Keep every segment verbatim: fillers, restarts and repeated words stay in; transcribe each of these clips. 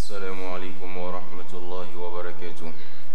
السلام عليكم ورحمة الله وبركاته.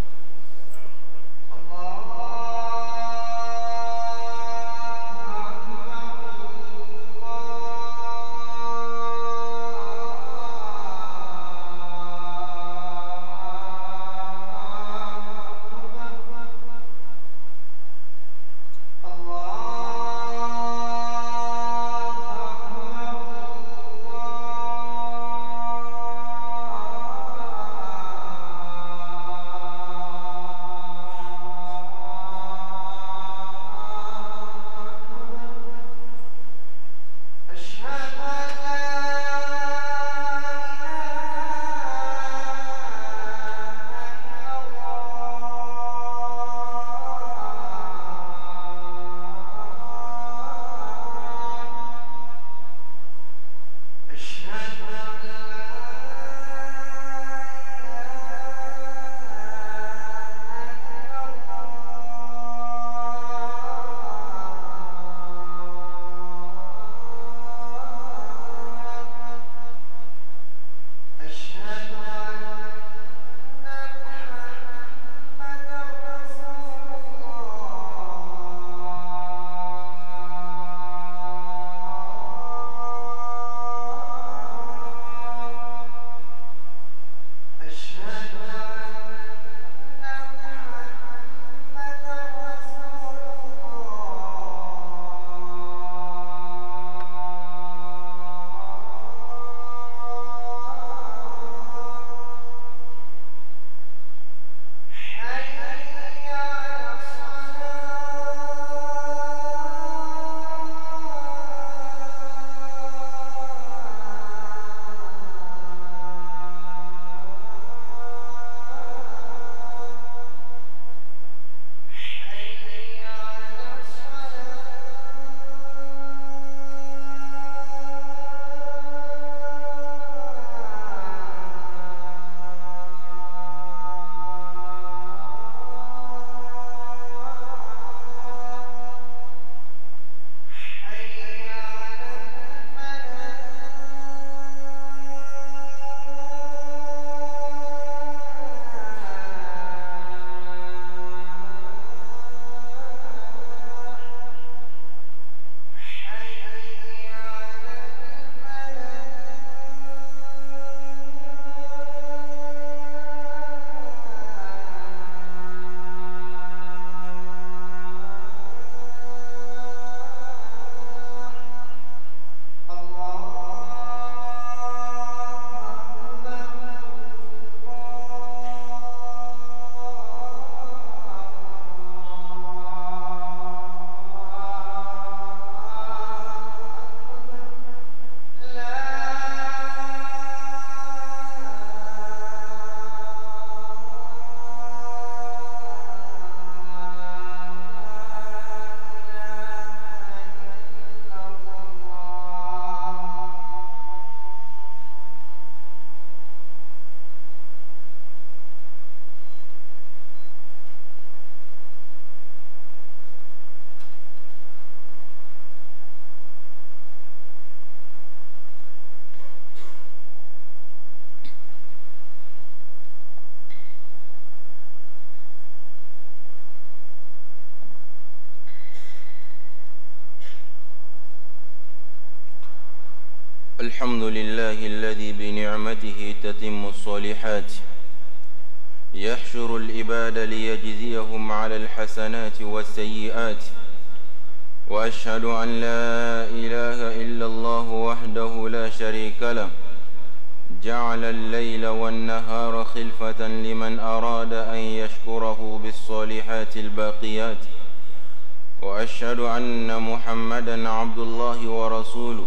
الحمد لله الذي بنعمته تتم الصالحات، يحشر العباد ليجزيهم على الحسنات والسيئات، وأشهد أن لا إله إلا الله وحده لا شريك له، جعل الليل والنهار خلفة لمن أراد أن يشكره بالصالحات الباقيات، وأشهد أن محمدًا عبد الله ورسوله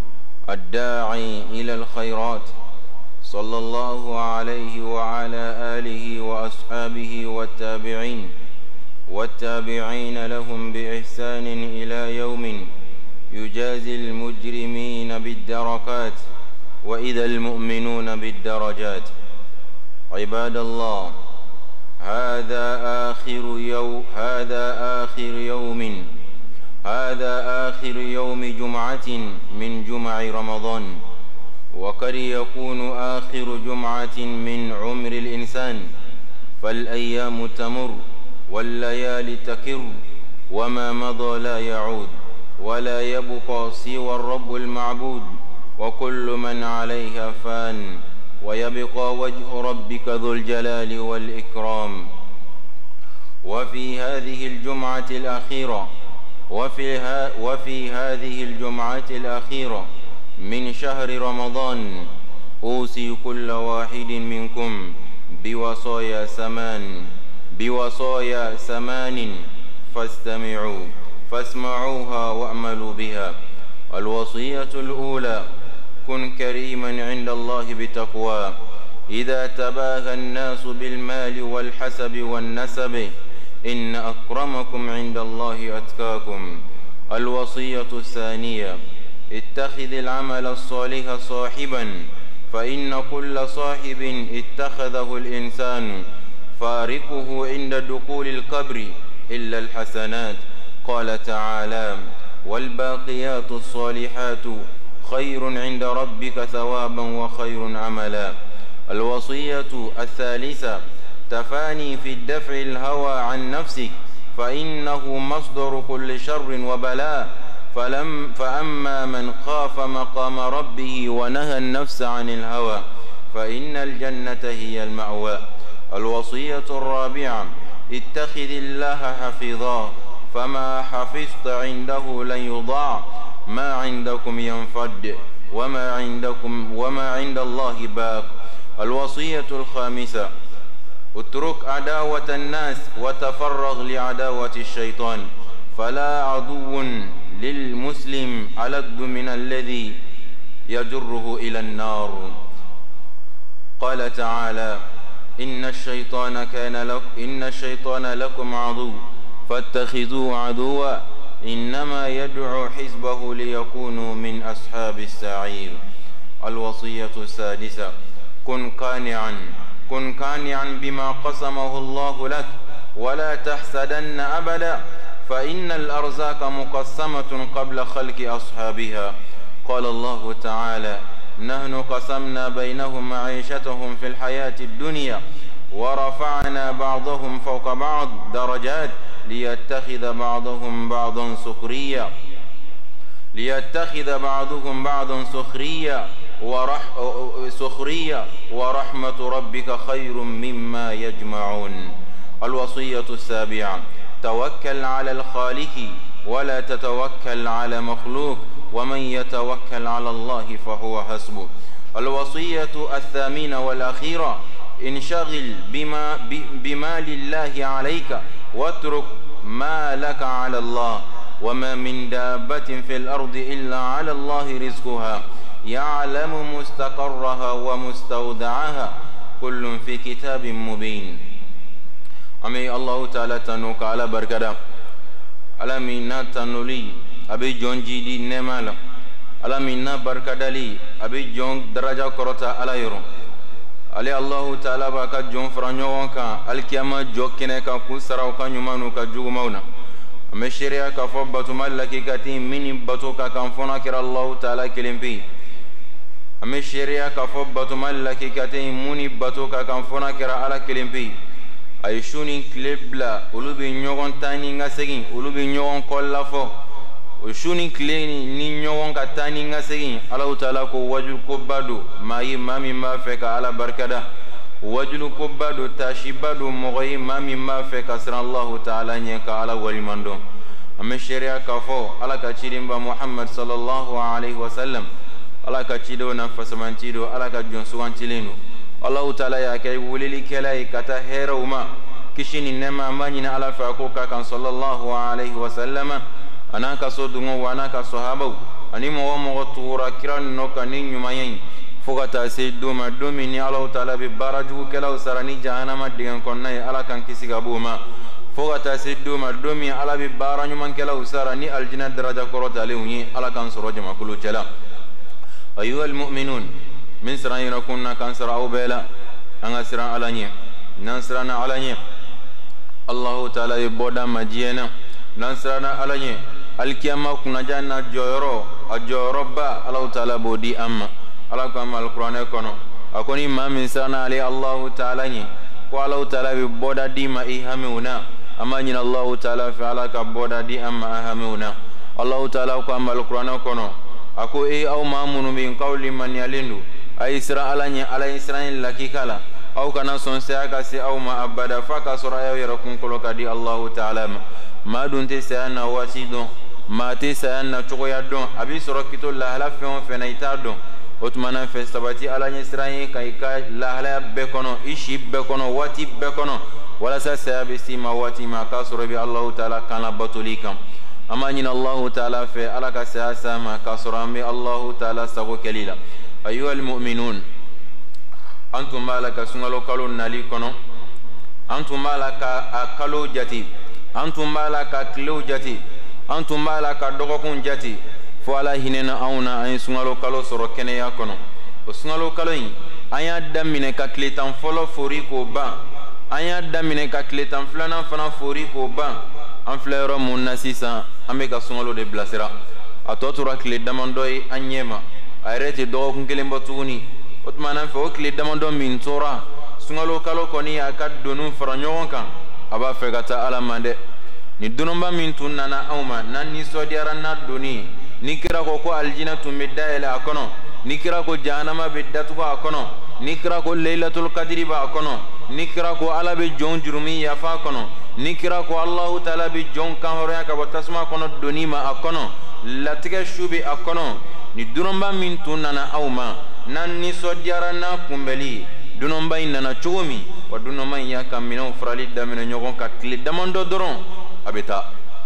الداعي إلى الخيرات، صلى الله عليه وعلى آله وأصحابه والتابعين والتابعين لهم بإحسان إلى يوم يجازي المجرمين بالدركات وإذا المؤمنون بالدرجات. عباد الله، هذا آخر يوم هذا آخر يوم هذا آخر يوم جمعة من جمع رمضان، وقد يكون آخر جمعة من عمر الإنسان، فالأيام تمر والليالي تكر، وما مضى لا يعود، ولا يبقى سوى الرب المعبود، وكل من عليها فان، ويبقى وجه ربك ذو الجلال والإكرام. وفي هذه الجمعة الأخيرة وفي, ها وفي هذه الجمعة الأخيرة من شهر رمضان أوصي كل واحد منكم بوصايا سمان بوصايا سمان فاستمعوا فاسمعوها واعملوا بها. الوصية الأولى: كن كريما عند الله بتقوى. إذا تباهى الناس بالمال والحسب والنسب إن أكرمكم عند الله أتقاكم. الوصية الثانية: اتخذ العمل الصالح صاحبا، فإن كل صاحب اتخذه الإنسان فارقه عند دخول القبر إلا الحسنات. قال تعالى: والباقيات الصالحات خير عند ربك ثوابا وخير عملا. الوصية الثالثة: تفاني في الدفع الهوى عن نفسك، فإنه مصدر كل شر وبلاء. فلم فأما من خاف مقام ربه ونهى النفس عن الهوى فإن الجنة هي المأوى. الوصية الرابعة: اتخذ الله حفيظا، فما حفظت عنده لن يضاع. ما عندكم ينفد وما عندكم وما عند الله باق. الوصية الخامسة: اترك عداوة الناس وتفرغ لعداوة الشيطان، فلا عدو للمسلم ألد من الذي يجره إلى النار. قال تعالى: إن الشيطان كان لك إن الشيطان لكم عدو فاتخذوه عدوا إنما يدعو حزبه ليكونوا من أصحاب السعير. الوصية السادسة: كن قانعا كن قانعا بما قسمه الله لك، ولا تحسدن أبدا، فإن الأرزاق مقسمة قبل خلق أصحابها. قال الله تعالى: نحن قسمنا بينهم معيشتهم في الحياة الدنيا ورفعنا بعضهم فوق بعض درجات ليتخذ بعضهم بعضا سخريا ليتخذ بعضهم بعضا سخريا ورح سخريا ورحمة ربك خير مما يجمعون. الوصية السابعة: توكل على الخالق ولا تتوكل على مخلوق، ومن يتوكل على الله فهو حسبه. الوصية الثامنة والأخيرة: انشغل بما بما لله عليك واترك ما لك على الله، وما من دابة في الأرض إلا على الله رزقها، يعلم مستقرها ومستودعها، كل في كتاب مبين. أمي الله تعالى تنوك على بركة على منا تنولي أبي جون جيدي نمالا على منا بركة لي أبي جون درجة كرتا على يرون علي الله تعالى باكا جون فرانيو كا الكيما جوكينه كا كوسراو كا نيمانو كا جوغماونا أمي شريعة كفو باتو مالكي كاتي مني باتو كا كنفونا كرا الله تعالى كلمبي أمي شريعة كفو باتو مالكي كاتي مني باتو كا كنفونا كرا على كلمبي ay shuni klebla ulubi nyogon tani nga segin ulubi nyogon kolla fo o shuni kleni ni nyogon ka tani nga segin Allah taala ko wajul ko badu mayi mami ma fe ka ala barkada wajul ko badu tashibadu moyi mami ma fe ka sra Allah taala nye ka ala walimando ame sharia ka fo ala ka chirimba Muhammad sallallahu alaihi wasallam ala ka chido na fasamantido ala ka jonsuwantilinu Allah taala ya kay wulili kelay kata heruma kishini nema manyina ala fakuka kan sallallahu alaihi wasallam anaka sodungo wanaka sahaba animo wa mo tura kiran no kanin nyumayen fogata sayyidu madumi ni Allah taala bi baraju kelaw sarani jahannama digan konnay ala kan kisiga buma fogata sayyidu madumi ala bi baranyu man kelaw sarani aljina daraja korota lewni ala kan soroje makulu jala. Ayyuhal mu'minun min sirayna kunna kan sirau bela anga siran alanye nan sirana alanye Allah taala iboda majiyena nan sirana alanye alkiyama kuna janna joyoro a joyoro ba Allah taala bodi amma ala ko am alqur'ane kono akoni ma min sana ali Allah ta'ala ni ko Allah ta'ala bi boda di ma ihamuna amma ni Allah ta'ala fi ala ka boda di amma ahamuna Allah ta'ala ko am alqur'ane kono ako e aw mamunu min qawli man yalindu ay isra ala ni ala isra'il lakikala aw kana son se aka se aw ma abada faka sura ya yarakun koloka di Allah ta'ala ma dunte se ana wati don ma te se ana choya don abi sura kito la hala fon fenaita don otmana fe sabati ala ni isra'il kai ka la hala be kono ishi be kono wati be kono wala sa se abi sima wati ma ka sura bi Allah ta'ala kana batulikam amma ni Allah ta'ala fe ala ka se asama ka sura mi Allah ta'ala sago kelila ayyuhal mu'minun antum malaka sungalo kalo nali kono antum malaka akalo jati antum malaka kilo jati antum malaka dogokun jati fo ala hinena auna ay sungalo kalo soro kene ya kono o sungalo kalo yin aya damine ka kletan folo fori ko ba aya damine ka kletan flana fana fori ko ba an flero mun nasisa ambe ka sungalo de blasira atotura kle damandoy anyema ayreti dogokun kelembo tuguni otmana fe okle damando min tora sungalo kalo koni akad donu faranyon kan aba fe gata ala mande ni dunumba min tunana awma nan ni sodiara na doni ni kira ko ko aljina tumida ila akono ni kira ko jahannama biddatu ko akono ni kira ko laylatul qadri ba akono ni kira ko ala be jon jurumi ya fa akono ni kira ko Allah taala be jon kan horoya ka batasma kono doni ma akono latiga shubi akono ni dunumba min tunana awma nan ni sodiara na kumbeli dunomba inana chugumi wa dunoma ya kamino frali damino nyogon ka kli damando doron abeta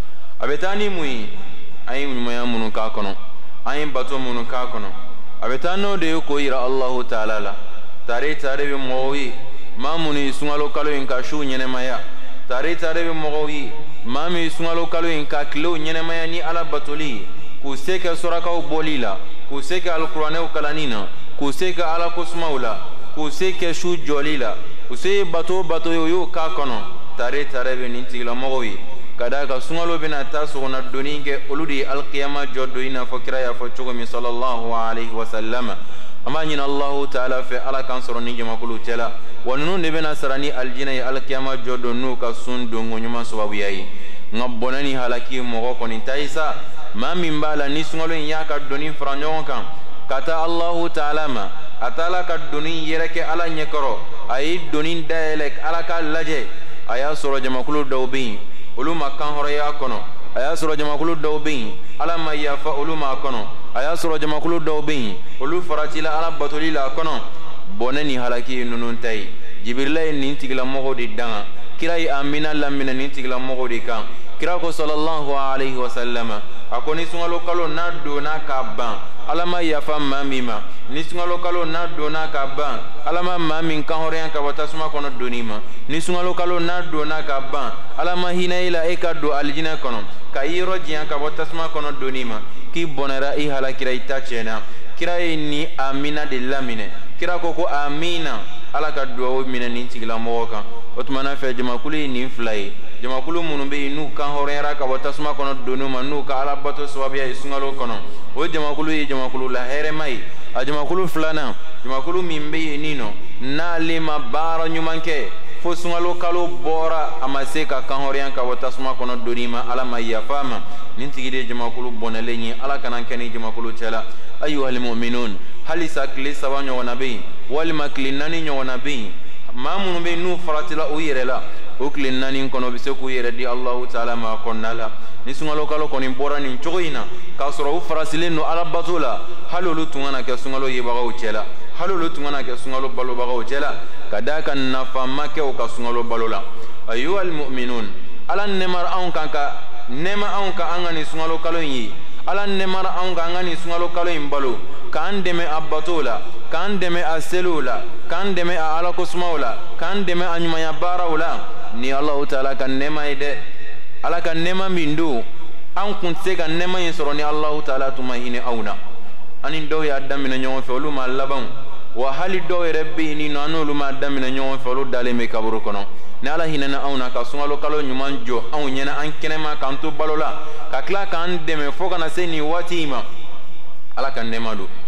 abeta ni mui ay mumaya munu ka kono ay bato munu ka kono abeta no de ko ira Allah ta'ala la tare tare be mowi mamuni sungalo kalo in ka shu nyene maya tare tare be mowi mami sungalo kalo in ka klo nyene maya ni ala batoli ku seka suraka bolila ku seka alqur'ane kalanina ku seka ala kusmaula ku seka shu jolila ku se bato bato yo ka kono tare tare be nintigla mogowi kada ka sungalo bina taso na doninge uludi alqiyama joddo ina fakira ya fachugo mi sallallahu alaihi wasallam amma ni Allah ta'ala fe ala kan soro ni jama kulu tela wonun de bina sarani aljina ya alqiyama joddo nu ka sun dongo nyuma sababu yayi ngabonani halaki mogo koni taisa ma min bala ni sungalo yaka doni franyon kan kata Allah ta'ala ma atala ka doni yereke ala nyekoro ay doni daelek ala ka laje aya soro jama kulu dawbi uluma kan horoya kono aya soro jama kulu dawbi ala ma yafa uluma kono aya soro jama kulu dawbi ulu faratila ala batulila kono bonani halaki nunun tay jibrila ni tigla mogo di danga kirai amina lamina ni tigla mogo di kan kira ko sallallahu alaihi wasallam akoni sungalo kalo na do na ka ban alama yafa mamima ni sungalo kalo na do na ka ban alama mamin kan horiyan ka batasuma kono donima ni sungalo kalo na do na ka ban alama hina ila e ka do aljina kono ka yiro jiyan ka batasuma kono donima ki bonara i hala kira ita chena kira ni amina de lamine kira ko ko amina ala ka do mina ni tigla moka otmana fe jama kuli ni flay jama kulu munu be nu kan horera ka batasuma kono donuma nu ka ala bato swabiya isungalo kono o jama kulu yi jama kulu la here mai a jama kulu flana jama kulu mimbe nino na lima bara nyumanke fo sungalo kalo bora amase ka kan horiyan ka batasuma kono donima ala mai fama nintigide jama kulu bonalenyi ala kanan kani jama kulu chala ayyuhal mu'minun halisa kli sawanyo nabi wal maklinani nyo nabi mamunu be nu faratila o yerela o klinani kono be se ku yere di Allah ta'ala ma konnala ni sungalo kalo koni bora ni chogoina ka soro u farasile no ala batula halulu tungana ke sungalo yebaga o chela halulu tungana ke sungalo balo baga o chela kadaka nafama ke o ka sungalo balola ayyuhal mu'minun ala nemar aun kanka nema aun ka angani sungalo kalo yi ala nemar aun ka angani sungalo kalo imbalo kan deme abatola kan deme aselula kan deme ala kusmaula kan deme anyumaya barawla ni Allah ta'ala kan nema ide ala kan nema mindu an kun se kan nema yin soro ni Allah ta'ala tuma hine auna anin do ya damina nyon fe oluma laban wa hali do rabbi ni no anoluma damina nyon fe olu dale me kaburu kono ni ala hinana auna ka sungalo kalo nyuman jo an nyena an kenema kan to balola ka kla kan deme fo kana se ni watima ala kan nema do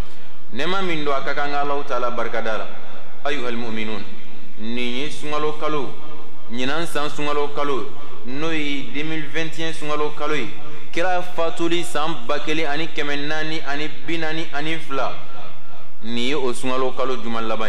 nema min do akakanga Allah taala barkadala ayyuhal mu'minun ni sungalo kalo nyinan san sungalo kalo noyi deux mille vingt et un sungalo kalo kira fatuli san bakeli ani kemenani ani binani ani fla ni o sungalo kalo jumal laban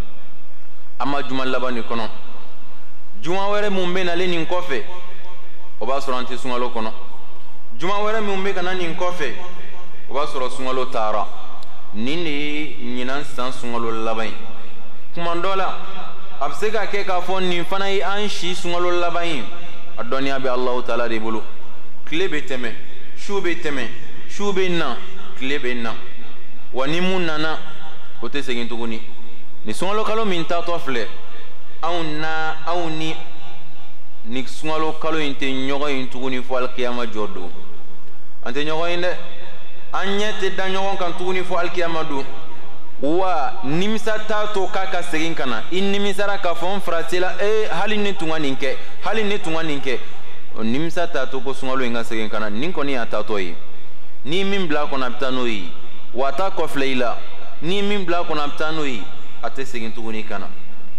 ama jumal laban kono juma were mun be nale nin kofe o ba soro anti sungalo kono juma were mun be kana nin kofe o ba soro sungalo tara nini nyinan san sungalo laban kuma ndola absega ke ka fon nin fana yi an shi sungalo laban adoniya be Allah taala de bulu klebe teme shube teme shube na klebe na wani mun nana o te segin tuguni ni sungalo kalo min ta to fle aw na aw ni ni sungalo kalo inte nyogo in tuguni fo alqiyama jodo ante nyogo inde anyete da nyogo kan tuguni fo alqiyama do wa nimisa ta to kaka segin kana in nimisara ka fon fratila e hali ni tunga ninke hali ni tunga ninke nimisa ta to ko sungalo inga segin kana nin ko ni ata to yi ni min bla ko na bitano yi wata ko fleila ni min bla ko na bitano yi ate segin tuguni kana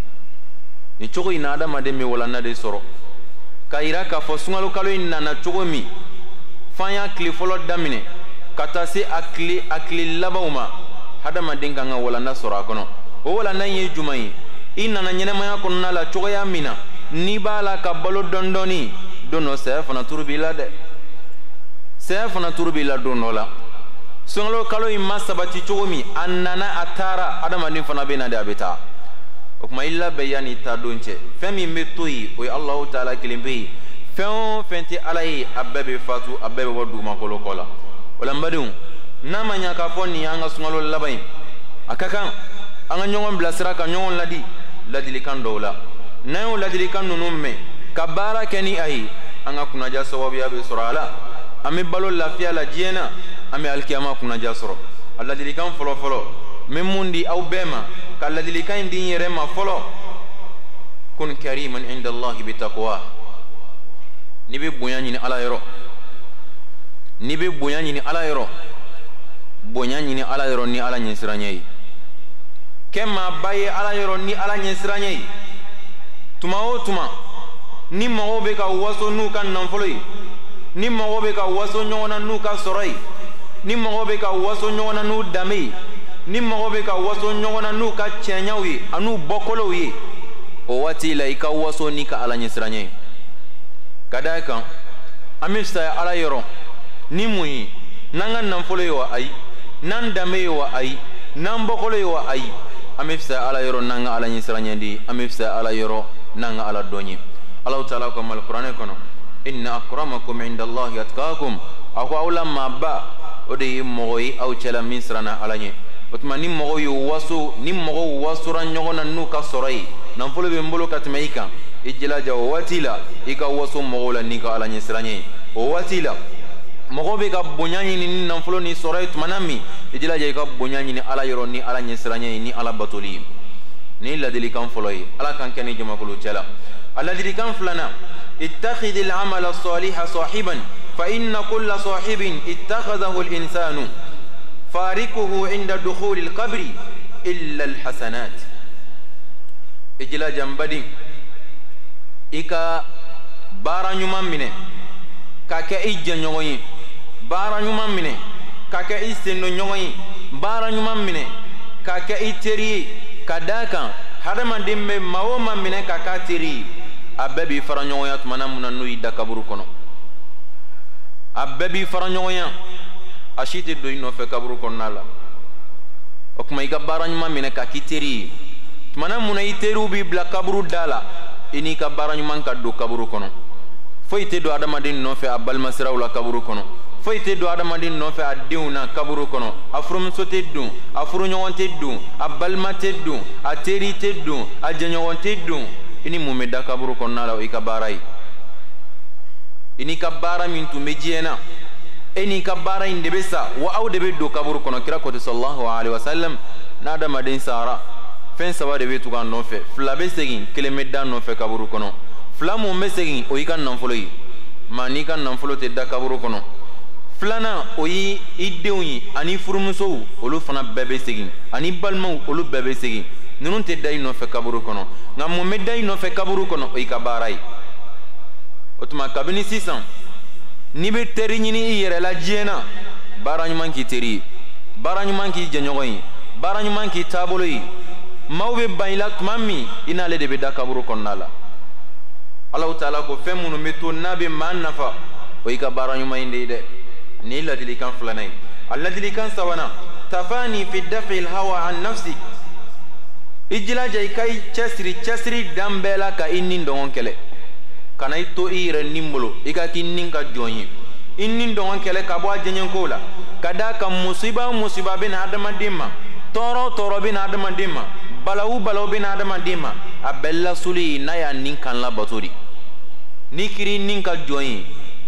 ni chogo ina adama de me wala na de soro kaira ka fo sungalo kalo ina na chogo mi fanya kli folo damine kata se akli akli labauma hadama dinga nga wala na soro akono o wala na ye jumai ina na nyene maya kono na la chogo ya mina ni bala ka balo dondoni dono se fana turbila de se fana turbila dono la sungalo kalo imma sabati chogo mi annana atara adama din fana bena de abeta o kuma illa bayani ta donche femi metoyi o Allah taala kilimbe fen fenti alai abebe fatu abebe wodu makolo kola wala mbadun nama nya ka fonni anga sungalo labai akakan anga nyongon blasira ka nyongon ladi ladili kan dola nayo ladili kan nunumme kabara keni ai anga kunaja sawabu ya be surala ame balo lafia la jiena ame alkiyama kunaja soro alladili kan folo folo memundi au bema kalladili kan din yerema folo kun kariman inda Allah bitaqwa nibe boyani ni ala yoro nibe boyani ni ala yoro boyani ni ala yoro ni ala nyesiranyai kema baye ala yoro ni ala nyesiranyai tuma o tuma ni mago be ka waso nu kan nanfoloi ni mago be ka waso nyona nu ka soroi ni mago be ka waso nyona nu damei ni mago be ka waso nyona nu ka chenyawi anu bokolowi o wati la ika waso ni ka ala nyesiranyai kadaka amista ala yoro ni muyi nanga nanfoloi wa ai nan damei wa ai nan bokoloi wa ai amista ala yoro nanga ala nyesiranyandi amista ala yoro nanga ala donyi Allah taala ko mal qur'ane kono inna akramakum inda Allah atqakum ako awla mabba odi mogoy aw chala misrana alanye otma nim mogoy wasu nim mogo wasura nyogona nuka sorai nan folo be mbolo katmeika ijila jaw watila ika wasu mogola nika alanye sranye o watila mogo be ka bonyani ni nan folo ni sorai tmanami ijila jaw ka bonyani ni ala yoro ni alanye sranye ni ala batuli ni ladili kan foloi ala kan keni jama kulu chala الذي كان فلنا اتخذ العمل الصالح صاحبا فإن كل صاحب اتخذه الإنسان فاركه عند دخول القبر إلا الحسنات إجلا جنبدي إكا بارا نيومان منه كاكا إجا نيوين بارا نيومان منه كاكا إستنو نيوين بارا نيومان منه كاكا إتري كداكا hadama dimbe mawoma mine kakatiri abebi faranyoya tumana munanu ida kaburu kono abebi faranyoya ashite do ino fe kaburu kono nala okuma iga baranyuma mine kakitiri tumana muna iteru bi bla kaburu dala ini ka baranyuma ka do kaburu kono foite do adama din no fe abal masira wala kaburu kono foite do adama din no fe adiuna kaburu kono afrum sote du afru nyonte du abalma teddu ateri teddu ajenyonte du ini mumeda kaburu kono nala ikabarai ini kabara mintu mejiena eni kabara indebesa wa au debe do kaburu kono kira ko sallallahu alaihi wasallam na adama din sara fen sawa debe tu kan no fe flabe segin kilemeda no fe kaburu kono flamu mesegin o ikan nan foloi mani kan nan folo te da kaburu kono filana o yi i denw ye ani furumusow olu fana bɛɛ bɛ segin ani balimaw olu bɛɛ bɛ segin ninnu tɛ da i nɔfɛ kaburu kɔnɔ nka mun bɛ da i nɔfɛ kaburu kɔnɔ o y'i ka baara ye o tuma kabini sisan n'i bɛ teri ɲini i yɛrɛ la diɲɛ na baara ɲuman k'i teri ye baara ɲuman k'i jɛɲɔgɔn ye baara ɲuman k'i taabolo ye maaw bɛ ban i la tuma min i n'ale de bɛ da kaburu kɔnɔna la Allahu Taala ko fɛn minnu bɛ to n'a bɛ maa nafa o y'i ka baara ɲuman in de ye dɛ ni ye ladilikan filanan ye a ladilikan sabanan tafani fi daf'il hawa an nafsi i jilaja i ka i cɛsiri cɛsiri dan bɛɛ la ka i nin dɔngɔn kɛlɛ kana i to i yɛrɛ nin bolo i ka k'i nin ka jɔn ye i nin dɔngɔn kɛlɛ ka bɔ a jɛɲɛkow la ka da kan musiba o musiba bɛ na adamaden ma tɔɔrɔ o tɔɔrɔ bɛ na adamaden ma balawu balawu bɛ na adamaden ma a bɛɛ lasuli n'a y'a nin kan labato de n'i kiri nin ka jɔn ye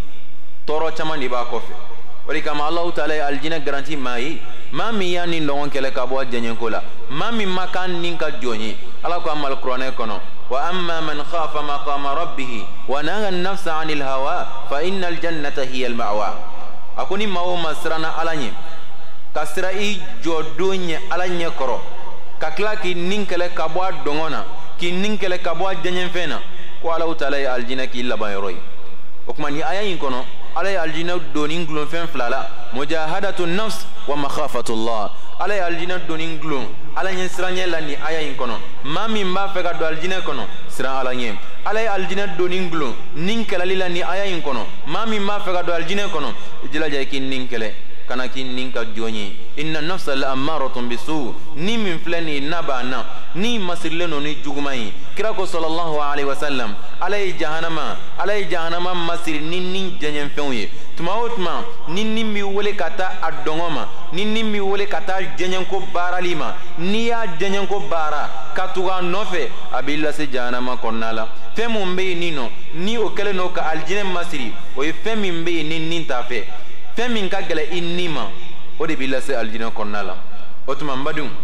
tɔɔrɔ caman de b'a kɔfɛ o de kama Allahu Taala ye alijinɛ garanti maa ye maa min y'a nin dɔngɔn kɛlɛ ka bɔ a jɛɲɛko la maa min ma k'a nin ka jɔn ye Ala ko a malikuranɛ kɔnɔ wa amma man khafa maqama rabbihi wa naha an-nafsa 'anil hawa fa innal jannata hiya al-ma'wa a ko ni maa o maa siranna Ala ɲɛ ka sira i jɔ don ɲɛ Ala ɲɛ kɔrɔ ka tila k'i nin kɛlɛ ka bɔ a dɔngɔn na k'i nin kɛlɛ ka bɔ a jɛɲɛfɛn na ko Allahu Taala ye alijinɛ k'i laban yɔrɔ ye o tuma ni aya in kɔnɔ Ala ye alijinɛ doni gulon fɛn fila la mujahadatu nafs wa makhafatullah Ala ye alijinɛ doni gulon Ala ɲɛ siranɲɛ la ni aya in kɔnɔ maa min b'a fɛ ka don alijinɛ kɔnɔ siran Ala ɲɛ Ala ye alijinɛ doni gulon nin kɛlɛli la ni aya in kɔnɔ maa min b'a fɛ ka don alijinɛ kɔnɔ i jilaja i k'i nin kɛlɛ kana k'i nin ka jɔn ye inna nafsa la ammaratun bisu ni min filɛ nin ye n'a b'a na ni masirilen don ni juguman ye kira ko sallallahu alaihi wasallam Ala ye jahanama Ala ye jahanama masiri ni nin jɛɲɛfɛnw ye tuma o tuma ni nin b'i wele ka taa a dɔngɔ ma ni nin b'i wele ka taa jɛɲɛko baarali ma n'i y'a jɛɲɛko baara ka tugu a nɔfɛ a b'i lase jahanama kɔnɔna la fɛn mun bɛ yen nin nɔ ni o kɛlen don ka alijinɛ masiri o ye fɛn min bɛ yen ni nin t'a fɛ fɛn min ka gɛlɛ i nin ma o de b'i lase alijinɛ kɔnɔna la o tuma n badenw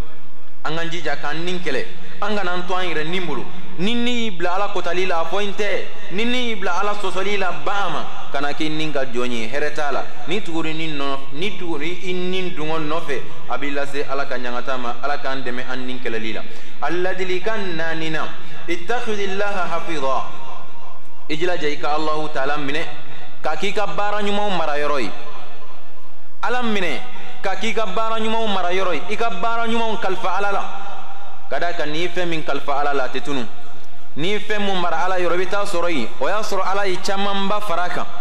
an k'an jija k'an nin kɛlɛ an kana an to an yɛrɛ nin bolo ni nin y'i bila Ala kotali la a fɔ n tɛ ni nin y'i bila Ala sɔsɔli la ban a ma kana k'i nin ka jɔn ye hɛrɛ t'a la ni tuguri nin nɔ ni tuguri i nin dungɔ nɔfɛ a b'i lase Ala ka ɲangata ma Ala k'an dɛmɛ an nin kɛlɛli la a ladilikan naaninan ittakhidhillaha hafidha i jilaja i ka Allahu Taala minɛ ka k'i ka baara ɲumanw mara yɔrɔ ye Ala minɛ ka k'i ka baara ɲumanw mara yɔrɔ ye i ka baara ɲumanw kalifa Ala la ka da kan n'i ye fɛn min kalifa Ala la a tɛ tunu n'i ye fɛn mun mara Ala yɔrɔ i bɛ taa sɔrɔ yen o y'a sɔrɔ Ala ye camanba fara a kan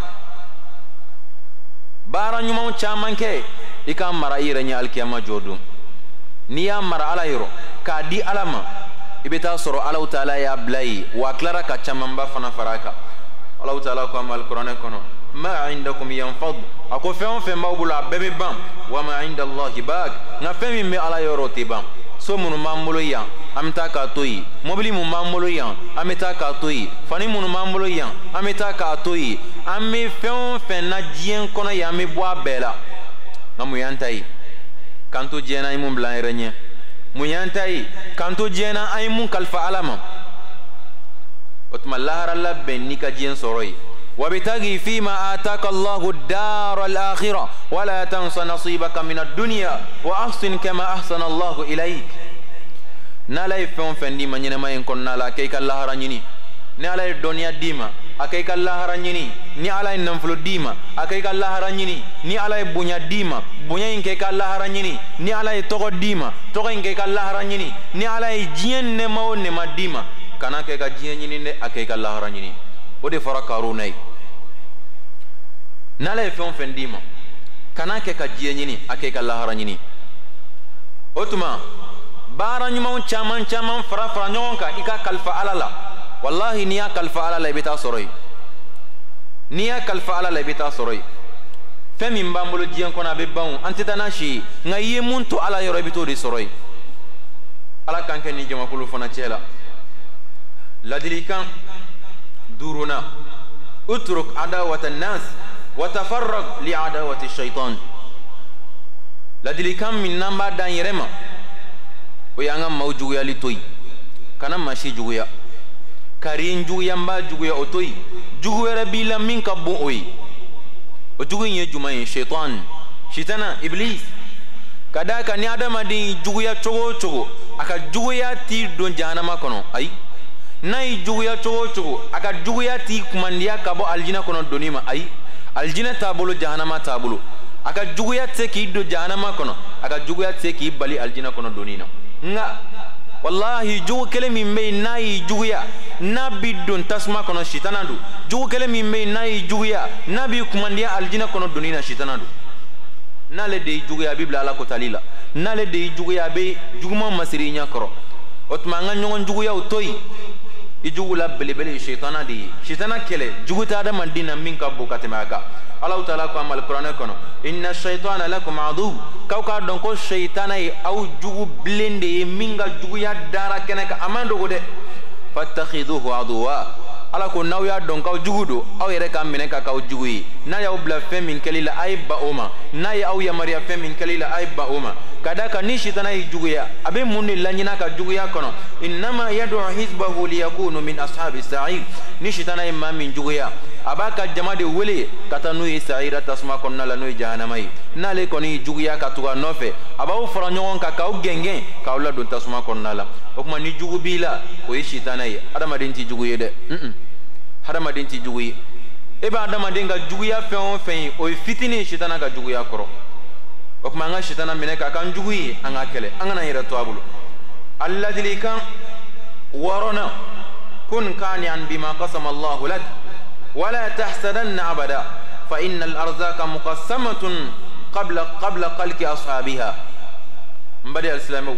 baara ɲumanw caman kɛ i k'a mara i yɛrɛ ɲɛ alikiyama jɔ don n'i y'a mara Ala yɔrɔ k'a di Ala ma i bɛ taa sɔrɔ Allahu Taala y'a bila yen wa a tilara ka camanba fana fara a kan Allahu Taala ko a ma alikuranɛ kɔnɔ ma indakum yanfad a ko fɛn o fɛn b'aw bolo a bɛɛ bɛ ban wa ma indallahi baaq nka fɛn min bɛ Ala yɔrɔ o tɛ ban so minnu b'an bolo yan an bɛ taa k'a to yen mobili mun b'an bolo yan an bɛ taa k'a to yen fani minnu b'an bolo yan an bɛ taa k'a to yen an bɛ fɛn o fɛn na diɲɛ kɔnɔ yan an bɛ bɔ a bɛɛ la nka mun y'an ta ye k'an to diɲɛ na an ye mun bila an yɛrɛ ɲɛ mun y'an ta ye k'an to diɲɛ na an ye mun kalifa Ala ma o tuma lahara labɛn n'i ka diɲɛ sɔrɔ ye وابتغي فيما آتاك الله الدار الآخرة ولا تنس نصيبك من الدنيا وأحسن كما أحسن الله إليك نالا يفهم فندي من ينما ينكون نالا كيك الله رنيني نالا الدنيا ديما أكيك الله رنيني ني على النفل ديما أكيك الله رنيني ني على البنيا ديما بنيا إنكيك الله رنيني ني على التوغ ديما توغ إنكيك الله رنيني ني على الجين نما ونما ديما كنا كيك جين يني أكيك الله رنيني o de fɔra Karuna ye n'Ala ye fɛn o fɛn d'i ma kana kɛ ka diɲɛ ɲini a kɛ ka lahara ɲini o tuma baara ɲumanw caman caman fara fara ɲɔgɔn kan i ka kalifa Ala la wallahi n'i y'a kalifa Ala la i bɛ taa sɔrɔ yen n'i y'a kalifa Ala la i bɛ taa sɔrɔ yen fɛn min b'an bolo diɲɛ kɔnɔ a bɛ ban an tɛ taa n'a si ye nka i ye mun to Ala yɔrɔ i bɛ t'o de sɔrɔ yen Ala k'an kɛ nin jamakulu fana cɛ la ladilikan duruna utruk adawata nas wa tafarrag li adawati shaitan ladilikan min n'an b'a dan yɛrɛ ma o y'an ka maaw juguyali to yen kana maa si juguya kari n juguya n b'a juguya o to yen jugu wɛrɛ b'i la min ka bon o ye o jugu ye jumaye shaitan shitana iblis kadaka ni adamaden juguya cogo cogo aka juguya ti don jahannama kono ay nay juguya cogo cogo aka juguya ti kumandiya kabo aljina kono donima ay aljina tabulu jahannama tabulu aka juguya te ki do jahannama kono aka juguya te ki bali aljina kono donina nga wallahi jugu kele min be nayi juguya nabi don tasma kono shitanandu jugu kele min be nayi juguya nabi kumandiya aljina kono donina shitanandu nale de juguya bibla ala ko talila nale de juguya be juguma masiri nya koro otma nga nyon juguya utoyi i jugula belebele shaytana di shaytana kele juguta da mandina min ka bukate maka Allah taala ko amal qur'an kono inna shaytana lakum adu kawka don ko shaytana yi aw jugu blende minga juguya dara kenaka amando gode fattakhiduhu aduwa ala ko naw ya don kaw jugudo aw yere kam minen ka kaw juguyi na ya ubla femin kelila ay ba oma na ya aw ya maria femin kelila ay ba oma kadaka ni shitana yi juguya abe munni lanyina ka juguya kono inma yad'u hizbahu liyakunu min ashabi sa'id ni shitana yi mamin juguya abaka jamade wele katanu yi sa'ira tasma konna la no jahannamai nale koni juguya ka tuga nofe abaw fara nyon ka kaw gengen ka wala don tasma konna la o kuma ni jugu bila o yi shitana yi adamadin ti juguye de mm adamadin ti juguye e ba adamadin ga juguya fe on fe o fitini shitana ka juguya koro o kuma nga shitana mine ka kan juguye anga kele anga na yira to abulu alladhi kan warana kun kanian bima qasama Allah lak ولا تحسدن أبدا فإن الأرزاق مقسمة قبل قبل خلق أصحابها مبدأ الإسلام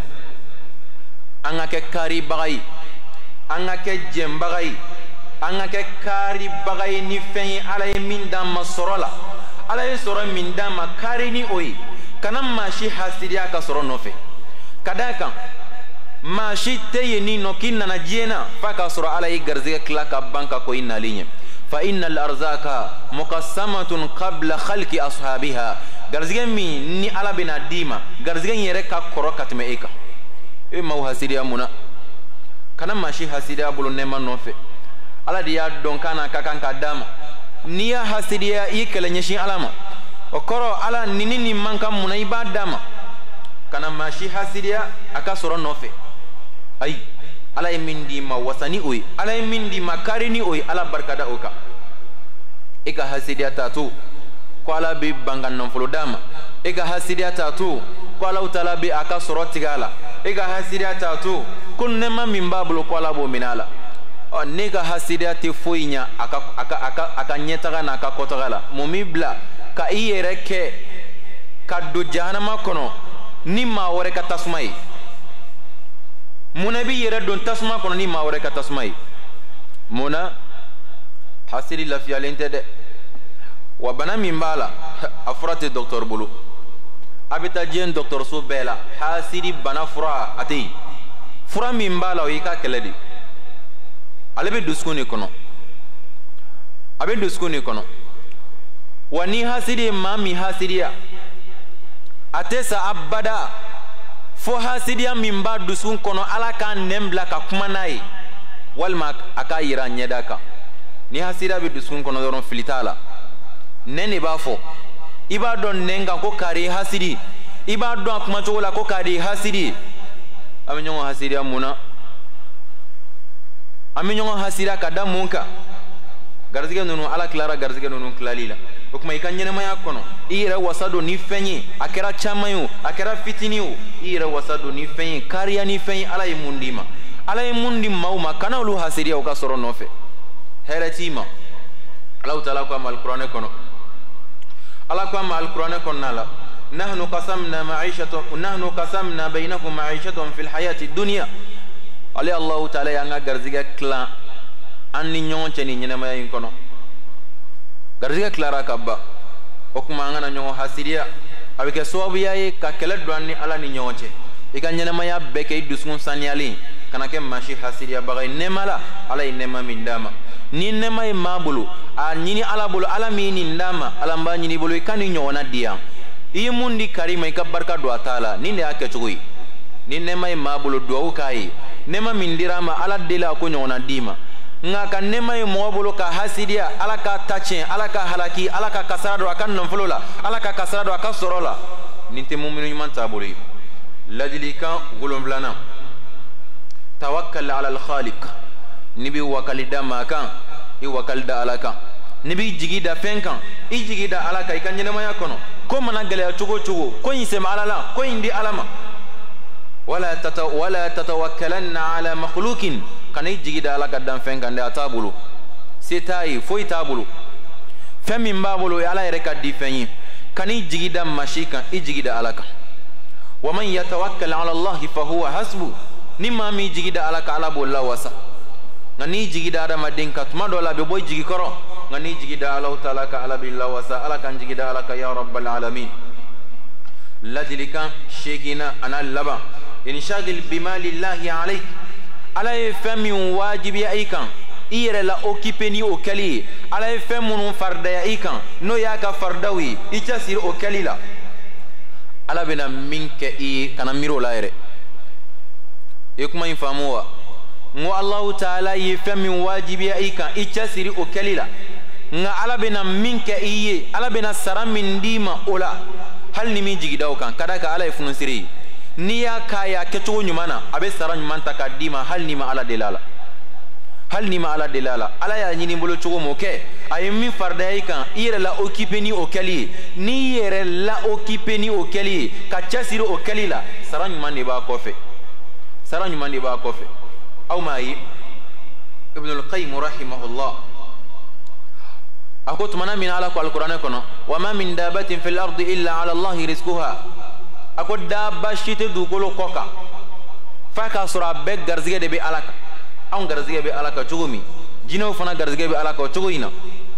أنك كاري بغي أنك جم بغي أنك كاري بغي نفعي على من دام سرلا على سر من دام كاريني أوي كنا ماشي حسيريا كسر نوفي كذاك ماشي تيني نوكين نجينا فكسر على يجرزك كلاك بانكا كوين ناليني فإن الأرزاق مقسمة قبل خلق أصحابها غرزغن مي ني على بنا ديما غرزغن يركا كروكات ميكا اي ما حسيديا منا كان ماشي حسيديا بولو نيما نوفي على ديا دون كان كاكان كدام نيا حسيديا يكل نيشي علامه وكرو على نيني مانكا منا يبا داما كان ماشي حسيديا اكا سورو نوفي اي ala mindi ma wasani oy ala mindi ma karini oy ala barkada oka eka hasidia tatu ko ala be bangan non folo dama eka hasidia tatu ko ala utala be aka sorotigala eka hasidia tatu kun nema mimbablo ko ala bo minala o nega hasidia te foinya aka aka aka aka nyetaga na aka kotagala mumibla ka iyere ke ka do jahannama kono ni ma wore ka tasmai muna bi yere don tasma kono ni ma wore ka tasmai muna hasiri lafiya lente de wa bana min bala afrate docteur bulu abita jen docteur so bela hasiri bana fura ati fura min bala o yika keledi alebe duskuni kono abe duskuni kono wani hasiri mami hasiriya atesa abada fo hasidiya min ba dusun kono ala kan nembla ka kuma nayi walma aka yira nyeda ka ni hasidiya bi dusun kono doron filitala nene ba fo iba don nenga ko kari hasidi iba don kuma chola ko kari hasidi aminyo hasidiya muna aminyo hasidiya kada munka garzige nunu ala klara garzige nunu klalila okuma ikanyene maya kono ira wasado ni fenyi akera chamayu akera fitiniu ira wasado ni fenyi kariya ni fenyi ala imundima ala imundima uma kana ulu hasiria ukasoro nofe heretima Allah taala kwa alquran kono ala kwa alquran kono nala nahnu qasamna ma'ishatan nahnu qasamna bainakum ma'ishatan fil hayati dunya ali Allah taala yanga garzige klan anni nyonche ni nyene maya kono garzige klara kabba okuma ngana nyongo hasiria abike sowabu yaye ka kele dwanni ala ni nyonche ika nyene maya beke dusun sanyali kana ke mashi hasiria bagay nemala ala inema mindama ni nema mabulu a nyini ala bulu ala mini ndama ala mba nyini bulu ikani nyona dia iyi mundi karima ika barka do atala ninde ake chugui ni nema mabulu do ukai nema mindirama ala dela ko nyona dima nga ka nema ye mɔgɔ bolo ka hasidiya ala ka tacɛn ala ka halaki ala ka kasara don a ka nafolo la ala ka kasara don a ka sɔrɔ la nin tɛ muminu ɲuman taabolo ye. ladilikan wolonfilanan tawakkal ala alkhaliq ni bi wakali da maa kan i wakali da ala kan ni bi jigi da fɛn kan i jigi da ala kan i ka ɲɛnɛmaya kɔnɔ ko mana gɛlɛya cogo cogo ko in sɛmɛ ala la ko in di ala ma. wala tata wala tatawakkalanna ala makhluqin kana i jigi da ala ka danfɛn kan de a t'a bolo se t'a ye foyi t'a bolo fɛn min b'a bolo o ye ala yɛrɛ ka di fɛn ye kana i jigi da masi kan i jigi da ala kan. wa man yatawakkal ala allahi fa huwa hasbu ni maa min jigi da ala kan ala b'o lawasa nka n'i jigi da adamaden kan tuma dɔ la a bɛ bɔ i jigi kɔrɔ nka n'i jigi da alahu taala kan ala b'i lawasa ala kan jigi da ala kan ya rabbal alamin. ladilikan seegina ana laban inshagil bima lillahi alayk ala ye fɛn min wajibiya i kan i yɛrɛ la occupé ni o kɛli ye ala ye fɛn minnu faridaya i kan n'o y'a ka faridaw ye i cɛsiri o kɛli la ala bɛna min kɛ i ye kana miiri o la yɛrɛ. i ye kuma in faamu wa n ko alahu taala ye fɛn min wajibiya i kan i cɛsiri o kɛli la nka ala bɛna min kɛ i ye ala bɛna sara min d'i ma o la hali ni min jigida o kan ka da kan ala ye funusiri ye n'i y'a k'a ye a kɛcogo ɲuman na a bɛ sara ɲuman ta k'a d'i ma hali n'i ma ala deli a la hali n'i ma ala deli a la ala y'a ɲini bolo cogo min o kɛ a ye min faridaya i kan i yɛrɛ la occupé ni o kɛli ye n'i yɛrɛ la occupé ni o kɛli ye ka cɛsiri o kɛli la sara ɲuman de b'a kɔfɛ sara ɲuman de b'a kɔfɛ. aw m'a ye ibnul qayyim rahimahullah a ko tumana min ala ko alkuranɛ kɔnɔ wa ma min dabatin fil ardi illa ala allahi rizquha a ko daba si tɛ dugukolo kɔ kan f'a k'a sɔrɔ a bɛɛ garizigɛ de bɛ ala kan anw garizigɛ bɛ ala kan cogo min jinɛw fana garizigɛ bɛ ala kan o cogo in na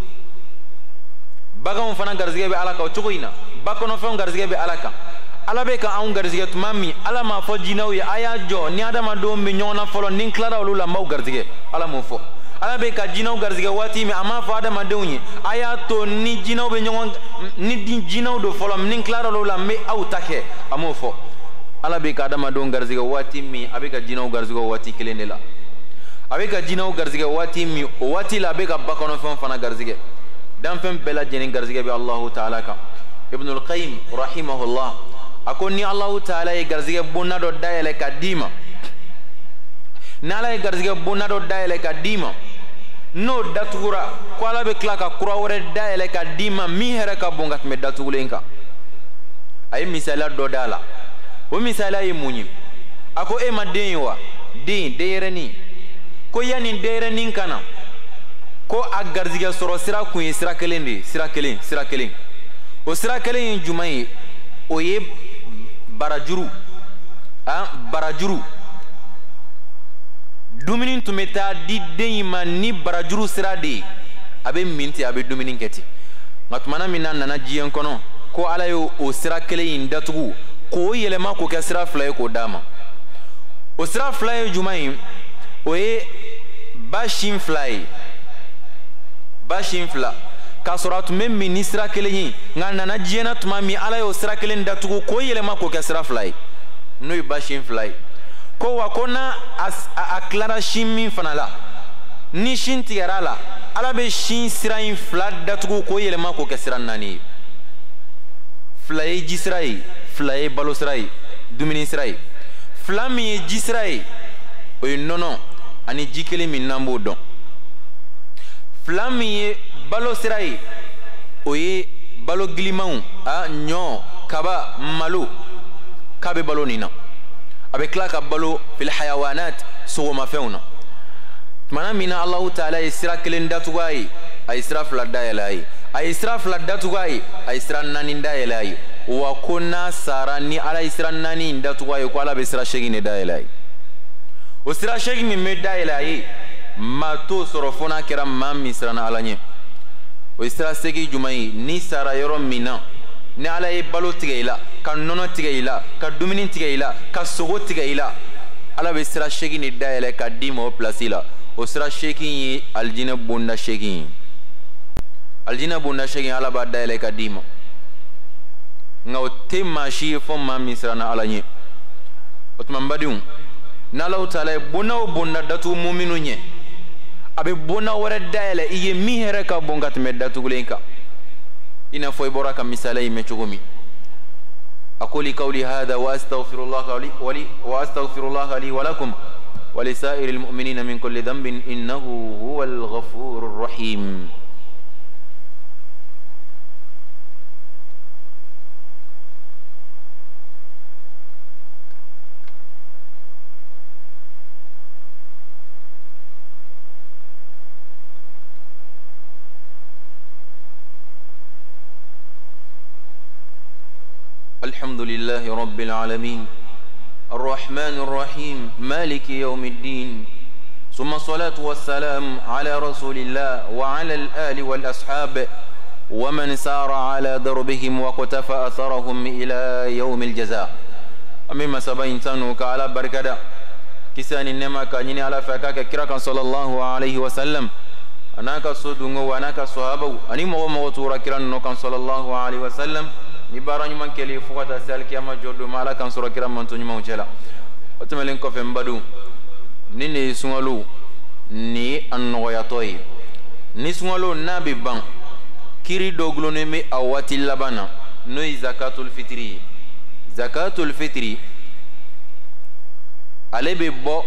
baganw fana garizigɛ bɛ ala kan o cogo in na bakɔnɔfɛnw garizigɛ bɛ ala kan ala bɛ ka anw garizigɛ tuma min ala m'a fɔ jinɛw ye a y'a jɔ ni adamadenw bɛ ɲɔgɔn na fɔlɔ ni n tilara olu la n b'aw garizigɛ ala m'o fɔ ala bɛ ka jinɛw garizigɛ waati min a m'a fɔ adamadenw ye a y'a to ni jinɛw bɛ ɲɔgɔn ni jinɛw don fɔlɔ ni n tilara olu la n bɛ aw ta kɛ a m'o fɔ ala bɛ ka adamadenw garizigɛ waati min a bɛ ka jinɛw garizigɛ o waati kelen de la a bɛ ka jinɛw garizigɛ waati min o waati la a bɛ ka bakɔnɔfɛnw fana garizigɛ danfɛn bɛɛ lajɛlen garizigɛ bɛ alahu taala kan. ibnul qayyim rahimahullah a ko ni alahu taala ye garizigɛ bonda dɔ dayɛlɛ ka d'i ma ni ala ye garizigɛ bonda dɔ dayɛlɛ ka d'i ma n'o datugura ko ala bɛ tila ka kura wɛrɛ dayɛlɛ ka d'i ma min hɛrɛ ka bon ka tɛmɛ datugulen kan. a ye misaliya dɔ d'a la o misaliya ye mun ye a ko e ma den ye wa den denyɛrɛnin ko yanni denyɛrɛnin ka na ko a garizigɛ sɔrɔ sira kun ye sira kelen de ye sira kelen sira kelen o sira kelen ye jumɛn ye o ye barajuru ah barajuru dumuni tun bɛ taa di den in ma ni barajuru sira de ye a bɛ min ten a bɛ dumuni kɛ ten nka tumana min na nana diɲɛ kɔnɔ ko ala ye o sira kelen in datugu k'o yɛlɛma k'o kɛ sira fila ye k'o d'a ma o sira fila ye jumɛn ye o ye ba sin fila ye ba sin fila k'a sɔrɔ a tun bɛ min ni sira kelen ye nka a nana diɲɛ na tuma min ala y'o sira kelen datugu k'o yɛlɛma k'o kɛ sira fila ye n'o ye ba sin fila ye ko wa ko n'a a tilara sin min fana la ni sin tigɛra a la ala bɛ sin sira in fila datugu k'o yɛlɛma k'o kɛ sira naani ye fila ye ji sira ye fila ye balo sira ye dumuni sira ye fila min ye ji sira ye o ye nɔnɔ ani ji kelen min n'an b'o dɔn fila min ye balo sira ye o ye balo gilimanw a ɲɔ kaba malo k'a bɛ balo nin na a bɛ tila ka balo fil hayawanat sogomafɛnw na tumana min na alahu taala ye sira kelen datugu a ye a ye sira fila dayɛlɛ a ye a ye sira fila datugu a ye a ye sira naani dayɛlɛ a ye wa ko n'a sara ni ala ye sira naani in datugu a ye ko ala bɛ sira seegin de dayɛlɛ a ye o sira seegin min bɛ dayɛlɛ a ye maa t'o sɔrɔ fo n'a kɛra maa min siranna ala ɲɛ o ye sira seegin jumɛn ye ni sara yɔrɔ min na ni ala ye balo tigɛ i la ka nɔnɔ tigɛ i la ka dumuni tigɛ i la ka sogo tigɛ i la ala bɛ sira seegin de dayɛlɛ ka d'i ma o pilasi la o sira seegin ye alijinɛ bonda seegin ye alijinɛ bonda seegin ala b'a dayɛlɛ ka d'i ma nka o tɛ maa si ye fo maa min siranna ala ɲɛ o tuma n badenw n'alaw taala ye bonda o bonda datugu muminu ɲɛ abe bona wara daela iye mi here ka bonga tme datugulenka ina foy boraka misalay me chugumi aquli qawli hadha wa astaghfirullah li wa li wa astaghfirullah li wa lakum wa li sa'iril mu'minina min kulli dhanbin innahu huwal ghafurur rahim. الحمد لله رب العالمين الرحمن الرحيم مالك يوم الدين ثم الصلاة والسلام على رسول الله وعلى الآل والأصحاب ومن سار على دربهم وقتفى أثرهم إلى يوم الجزاء. أمما سبعين سنة كعلى بركة كسان النما كانيني على فكاك كراك صلى الله عليه وسلم أناك صدوه وأناك صحابه أني مغمغ تورا كران نوكا صلى الله عليه وسلم ni bara nyuma kele fukata sal kiyama jodo mala kan sura kiram manto nyuma uchela otumelen ko fe mbadu ni ne sungalu ni anno ya toy ni sungalu nabi ban kiri doglo ne me awati labana no zakatul fitri zakatul fitri alebe bo